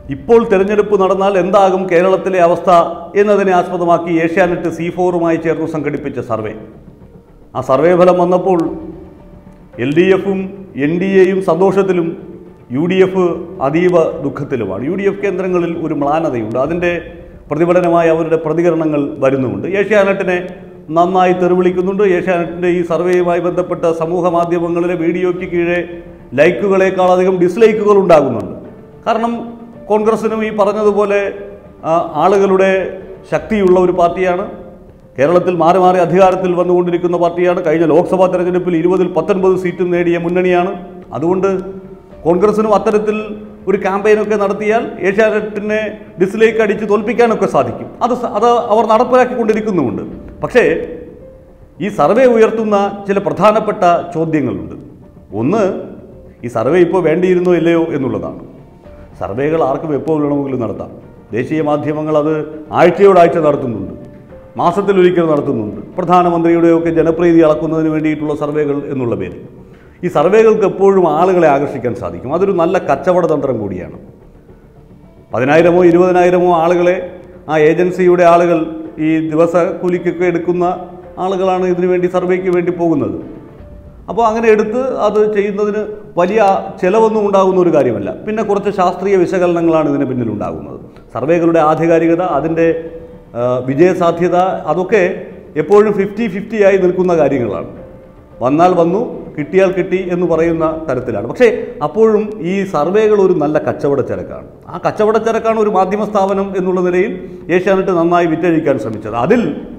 ഇപ്പോൾ തെരഞ്ഞെടുപ്പ് നടന്നാൽ എന്താകും കേരളത്തിലെ അവസ്ഥ എന്നതിനെ ആസ്പദമാക്കി ഏഷ്യാനെറ്റ് C4 ചേർന്ന് സംഘടിപ്പിച്ച സർവേ. ആ സർവേ ഫലം വന്നപ്പോൾ LDFും NDAയും സന്തോഷത്തിലും UDF അതീവ ദുഃഖത്തിലുമാണ്. UDF കേന്ദ്രങ്ങളിൽ ഒരു മ്ലാനതയുണ്ട്. അതിൻ്റെ പ്രതിഫലനമായി അവരുടെ പ്രതികരണങ്ങൾ വരുന്നുമുണ്ട്. ഏഷ്യാനെറ്റിനെ നന്നായി തെറിവിളിക്കുന്നുണ്ട്. ഏഷ്യാനെറ്റിൻ്റെ ഈ സർവേയുമായി ബന്ധപ്പെട്ട സമൂഹ മാധ്യമങ്ങളിലെ വീഡിയോയ്ക്ക് കീഴെ ലൈക്കുകളേക്കാളധികം ഡിസ്ലൈക്കുകൾ ഉണ്ടാകുന്നുണ്ട്. കാരണം കോൺഗ്രസിനും ഈ പറഞ്ഞതുപോലെ ആളുകളുടെ ശക്തിയുള്ള ഒരു പാർട്ടിയാണ്. കേരളത്തിൽ മാറി മാറി അധികാരത്തിൽ വന്നുകൊണ്ടിരിക്കുന്ന പാർട്ടിയാണ്. കഴിഞ്ഞ ലോക്സഭാ തെരഞ്ഞെടുപ്പിൽ 20-ൽ 19 സീറ്റും നേടിയ മുന്നണിയാണ്. അതുകൊണ്ട് കോൺഗ്രസിനും അത്തരത്തിൽ ഒരു ക്യാമ്പയിനൊക്കെ നടത്തിയാൽ ഏഷ്യാനെറ്റിനെ ഡിസ്ലൈക്ക് അടിച്ച് തോൽപ്പിക്കാനൊക്കെ സാധിക്കും. അത് അവർ നടപ്പിലാക്കിക്കൊണ്ടിരിക്കുന്നുമുണ്ട്. പക്ഷേ ഈ സർവേ ഉയർത്തുന്ന ചില പ്രധാനപ്പെട്ട ചോദ്യങ്ങളുണ്ട്. ഒന്ന്, ഈ സർവേ ഇപ്പോൾ വേണ്ടിയിരുന്നോ ഇല്ലയോ എന്നുള്ളതാണ്. സർവേകൾ ആർക്കും എപ്പോൾ വേണമെങ്കിലും നടത്താം. ദേശീയ മാധ്യമങ്ങൾ അത് ആഴ്ചയോടാഴ്ച നടത്തുന്നുണ്ട്, മാസത്തിലൊരിക്കൽ നടത്തുന്നുണ്ട്. പ്രധാനമന്ത്രിയുടെയൊക്കെ ജനപ്രീതി അളക്കുന്നതിന് വേണ്ടിയിട്ടുള്ള സർവേകൾ എന്നുള്ള പേര്. ഈ സർവേകൾക്ക് എപ്പോഴും ആളുകളെ ആകർഷിക്കാൻ സാധിക്കും. അതൊരു നല്ല കച്ചവട തന്ത്രം കൂടിയാണ്. 10,000-ഓ 20,000-ഓ ആളുകളെ ആ ഏജൻസിയുടെ ആളുകൾ ഈ ദിവസ കൂലിക്കൊക്കെ എടുക്കുന്ന ആളുകളാണ് ഇതിനു വേണ്ടി സർവേക്ക് വേണ്ടി പോകുന്നത്. അപ്പോൾ അങ്ങനെ എടുത്ത് അത് ചെയ്യുന്നതിന് വലിയ ചിലവൊന്നും ഉണ്ടാകുന്ന ഒരു കാര്യമല്ല. പിന്നെ കുറച്ച് ശാസ്ത്രീയ വിശകലനങ്ങളാണ് ഇതിന് പിന്നിലുണ്ടാകുന്നത്. സർവേകളുടെ ആധികാരികത, അതിൻ്റെ വിജയസാധ്യത, അതൊക്കെ എപ്പോഴും 50-50 ആയി നിൽക്കുന്ന കാര്യങ്ങളാണ്. വന്നാൽ വന്നു, കിട്ടിയാൽ കിട്ടി എന്ന് പറയുന്ന തരത്തിലാണ്. പക്ഷേ അപ്പോഴും ഈ സർവേകൾ ഒരു നല്ല കച്ചവടച്ചരക്കാണ്. ആ കച്ചവടച്ചരക്കാണ് ഒരു മാധ്യമ സ്ഥാപനം എന്നുള്ള നിലയിൽ ഏഷ്യാനെറ്റ് നന്നായി വിറ്റഴിക്കാൻ ശ്രമിച്ചത്. അതിൽ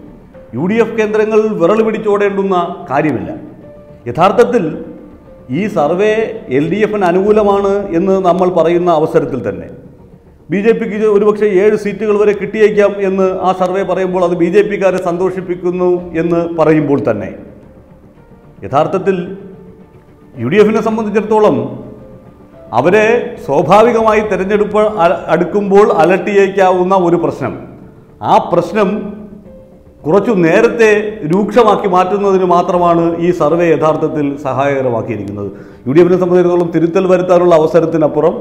UDF കേന്ദ്രങ്ങൾ വിരൽ പിടിച്ചോടേണ്ടുന്ന കാര്യമില്ല. യഥാർത്ഥത്തിൽ ഈ സർവേ LDFന് അനുകൂലമാണ് എന്ന് നമ്മൾ പറയുന്ന അവസരത്തിൽ തന്നെ BJPക്ക് ഒരുപക്ഷെ 7 സീറ്റുകൾ വരെ കിട്ടിയേക്കാം എന്ന് ആ സർവേ പറയുമ്പോൾ അത് BJPക്കാരെ സന്തോഷിപ്പിക്കുന്നു എന്ന് പറയുമ്പോൾ തന്നെ യഥാർത്ഥത്തിൽ UDFനെ സംബന്ധിച്ചിടത്തോളം അവരെ സ്വാഭാവികമായി തെരഞ്ഞെടുപ്പ് അടുക്കുമ്പോൾ അലട്ടിയേക്കാവുന്ന ഒരു പ്രശ്നം, ആ പ്രശ്നം കുറച്ചു നേരത്തെ രൂക്ഷമാക്കി മാറ്റുന്നതിന് മാത്രമാണ് ഈ സർവേ യഥാർത്ഥത്തിൽ സഹായകരമാക്കിയിരിക്കുന്നത്. UDFനെ സംബന്ധിച്ചിടത്തോളം തിരുത്തൽ വരുത്താനുള്ള അവസരത്തിനപ്പുറം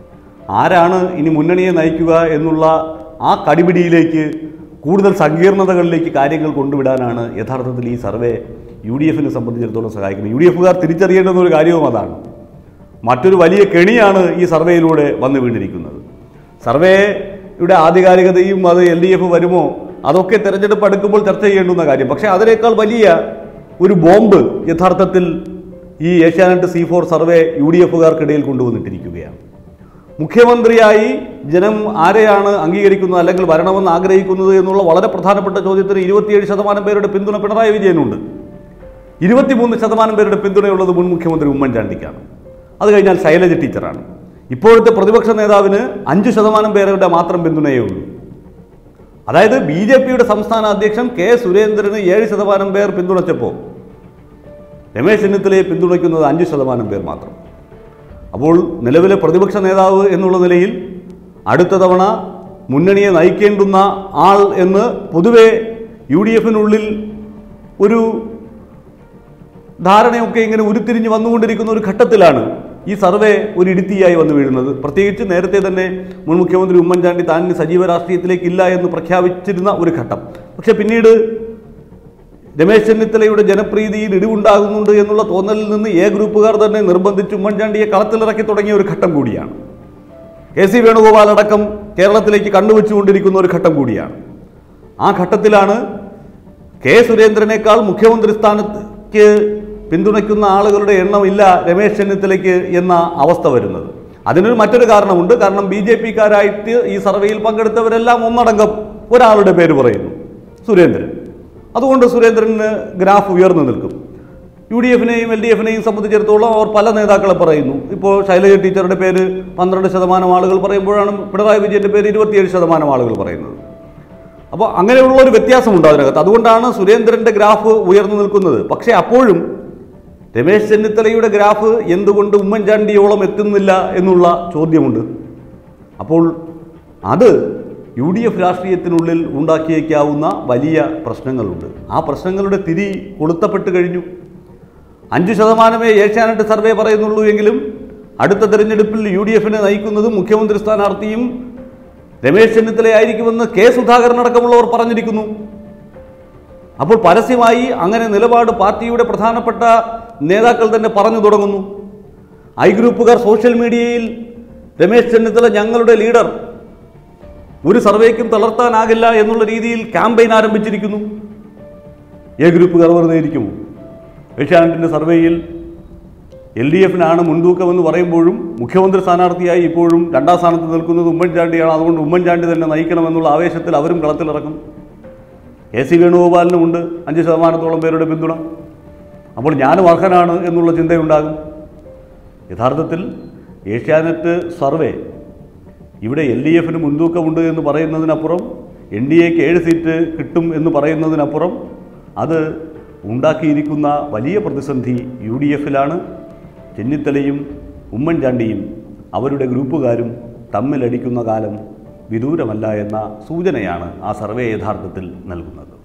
ആരാണ് ഇനി മുന്നണിയെ നയിക്കുക എന്നുള്ള ആ കടിപിടിയിലേക്ക്, കൂടുതൽ സങ്കീർണതകളിലേക്ക് കാര്യങ്ങൾ കൊണ്ടുവിടാനാണ് യഥാർത്ഥത്തിൽ ഈ സർവേ UDFനെ സംബന്ധിച്ചിടത്തോളം സഹായിക്കുന്നത്. UDFുകാർ തിരിച്ചറിയേണ്ടുന്ന ഒരു കാര്യവും അതാണ്. മറ്റൊരു വലിയ കെണിയാണ് ഈ സർവേയിലൂടെ വന്നു വീണിരിക്കുന്നത്. സർവേയുടെ ആധികാരികതയും അത് LDF വരുമോ അതൊക്കെ തെരഞ്ഞെടുപ്പ് അടുക്കുമ്പോൾ ചർച്ച ചെയ്യേണ്ടുന്ന കാര്യം. പക്ഷേ അതിനേക്കാൾ വലിയ ഒരു ബോംബ് യഥാർത്ഥത്തിൽ ഈ ഏഷ്യാനെറ്റ് C4 സർവേ UDFുകാർക്കിടയിൽ കൊണ്ടുവന്നിട്ടിരിക്കുകയാണ്. മുഖ്യമന്ത്രിയായി ജനം ആരെയാണ് അംഗീകരിക്കുന്നത് അല്ലെങ്കിൽ വരണമെന്ന് ആഗ്രഹിക്കുന്നത് എന്നുള്ള വളരെ പ്രധാനപ്പെട്ട ചോദ്യത്തിന് 27% പേരുടെ പിന്തുണ പിണറായി വിജയനുണ്ട്. 23% പേരുടെ പിന്തുണയുള്ളത് മുൻ മുഖ്യമന്ത്രി ഉമ്മൻചാണ്ടിക്കാണ്. അത് കഴിഞ്ഞാൽ ശൈലജ ടീച്ചറാണ്. ഇപ്പോഴത്തെ പ്രതിപക്ഷ നേതാവിന് 5% പേരുടെ മാത്രം പിന്തുണയേ ഉള്ളൂ. അതായത് BJPയുടെ സംസ്ഥാന അധ്യക്ഷൻ K. സുരേന്ദ്രന് 7% പേർ പിന്തുണച്ചപ്പോൾ രമേശ് ചെന്നിത്തലയെ പിന്തുണയ്ക്കുന്നത് 5% പേർ മാത്രം. അപ്പോൾ നിലവിലെ പ്രതിപക്ഷ നേതാവ് എന്നുള്ള നിലയിൽ അടുത്ത തവണ മുന്നണിയെ നയിക്കേണ്ടുന്ന ആൾ എന്ന് പൊതുവെ UDFനുള്ളിൽ ഒരു ധാരണയൊക്കെ ഇങ്ങനെ ഉരുത്തിരിഞ്ഞ് വന്നുകൊണ്ടിരിക്കുന്ന ഒരു ഘട്ടത്തിലാണ് ഈ സർവേ ഒരു ഇടുത്തിയായി വന്നു വീഴുന്നത്. പ്രത്യേകിച്ച് നേരത്തെ തന്നെ മുൻ മുഖ്യമന്ത്രി ഉമ്മൻചാണ്ടി താൻ സജീവ രാഷ്ട്രീയത്തിലേക്കില്ല എന്ന് പ്രഖ്യാപിച്ചിരുന്ന ഒരു ഘട്ടം. പക്ഷെ പിന്നീട് രമേശ് ചെന്നിത്തലയുടെ ജനപ്രീതിയിൽ ഇടിവുണ്ടാകുന്നുണ്ട് എന്നുള്ള തോന്നലിൽ നിന്ന് A ഗ്രൂപ്പുകാർ തന്നെ നിർബന്ധിച്ച് ഉമ്മൻചാണ്ടിയെ കളത്തിലിറക്കി തുടങ്ങിയ ഒരു ഘട്ടം കൂടിയാണ്. KC വേണുഗോപാൽ അടക്കം കേരളത്തിലേക്ക് കണ്ണുവെച്ചുകൊണ്ടിരിക്കുന്ന ഒരു ഘട്ടം കൂടിയാണ്. ആ ഘട്ടത്തിലാണ് K. സുരേന്ദ്രനേക്കാൾ മുഖ്യമന്ത്രി സ്ഥാനത്തേക്ക് പിന്തുണയ്ക്കുന്ന ആളുകളുടെ എണ്ണം ഇല്ല രമേശ് ചെന്നിത്തലയ്ക്ക് എന്ന അവസ്ഥ വരുന്നത്. അതിനൊരു മറ്റൊരു കാരണമുണ്ട്. കാരണം BJPക്കാരായിട്ട് ഈ സർവേയിൽ പങ്കെടുത്തവരെല്ലാം ഒന്നടങ്കം ഒരാളുടെ പേര് പറയുന്നു, സുരേന്ദ്രൻ. അതുകൊണ്ട് സുരേന്ദ്രന് ഗ്രാഫ് ഉയർന്നു നിൽക്കും. UDFനെയും LDFനെയും സംബന്ധിച്ചിടത്തോളം അവർ പല നേതാക്കളെ പറയുന്നു. ഇപ്പോൾ ശൈലജ ടീച്ചറുടെ പേര് 12% ആളുകൾ പറയുമ്പോഴാണ് പിണറായി വിജയൻ്റെ പേര് 27% ആളുകൾ പറയുന്നത്. അപ്പോൾ അങ്ങനെയുള്ള ഒരു വ്യത്യാസമുണ്ട് അതിനകത്ത്. അതുകൊണ്ടാണ് സുരേന്ദ്രൻ്റെ ഗ്രാഫ് ഉയർന്നു നിൽക്കുന്നത്. പക്ഷേ അപ്പോഴും രമേശ് ചെന്നിത്തലയുടെ ഗ്രാഫ് എന്തുകൊണ്ട് ഉമ്മൻചാണ്ടിയോളം എത്തുന്നില്ല എന്നുള്ള ചോദ്യമുണ്ട്. അപ്പോൾ അത് UDF രാഷ്ട്രീയത്തിനുള്ളിൽ ഉണ്ടാക്കിയേക്കാവുന്ന വലിയ പ്രശ്നങ്ങളുണ്ട്. ആ പ്രശ്നങ്ങളുടെ തിരി കൊളുത്തപ്പെട്ട് കഴിഞ്ഞു. 5% ഏഷ്യാനെറ്റ് സർവേ പറയുന്നുള്ളൂ എങ്കിലും അടുത്ത തെരഞ്ഞെടുപ്പിൽ UDF നയിക്കുന്നത് മുഖ്യമന്ത്രി സ്ഥാനാർത്ഥിയും രമേശ് ചെന്നിത്തലയായിരിക്കുമെന്ന് കെ സുധാകരൻ അടക്കമുള്ളവർ പറഞ്ഞിരിക്കുന്നു. അപ്പോൾ പരസ്യമായി അങ്ങനെ നിലപാട് പാർട്ടിയുടെ പ്രധാനപ്പെട്ട നേതാക്കൾ തന്നെ പറഞ്ഞു തുടങ്ങുന്നു. ഐ ഗ്രൂപ്പുകാർ സോഷ്യൽ മീഡിയയിൽ രമേശ് ചെന്നിത്തല ഞങ്ങളുടെ ലീഡർ, ഒരു സർവേക്കും തളർത്താനാകില്ല എന്നുള്ള രീതിയിൽ ക്യാമ്പയിൻ ആരംഭിച്ചിരിക്കുന്നു. എ ഗ്രൂപ്പുകാർ വെറുതെ ഇരിക്കുമോ? ഏഷ്യാനെറ്റിൻ്റെ സർവേയിൽ LDF മുൻതൂക്കമെന്ന് പറയുമ്പോഴും മുഖ്യമന്ത്രി സ്ഥാനാർത്ഥിയായി ഇപ്പോഴും 2ാം സ്ഥാനത്ത് നിൽക്കുന്നത് ഉമ്മൻചാണ്ടിയാണ്. അതുകൊണ്ട് ഉമ്മൻചാണ്ടി തന്നെ നയിക്കണമെന്നുള്ള ആവേശത്തിൽ അവരും കളത്തിലിറക്കും. AC വേണുഗോപാലിനുമുണ്ട് 5% പേരുടെ പിന്തുണ. അപ്പോൾ ഞാനും അർഹനാണ് എന്നുള്ള ചിന്തയുണ്ടാകും. യഥാർത്ഥത്തിൽ ഏഷ്യാനെറ്റ് സർവേ ഇവിടെ LDF മുൻതൂക്കമുണ്ട് എന്ന് പറയുന്നതിനപ്പുറം NDAക്ക് 7 സീറ്റ് കിട്ടും എന്ന് അത് ഉണ്ടാക്കിയിരിക്കുന്ന വലിയ പ്രതിസന്ധി UDF ചെന്നിത്തലയും ഉമ്മൻചാണ്ടിയും അവരുടെ ഗ്രൂപ്പുകാരും തമ്മിലടിക്കുന്ന കാലം വിദൂരമല്ല എന്ന സൂചനയാണ് ആ സർവേ യഥാർത്ഥത്തിൽ നൽകുന്നത്.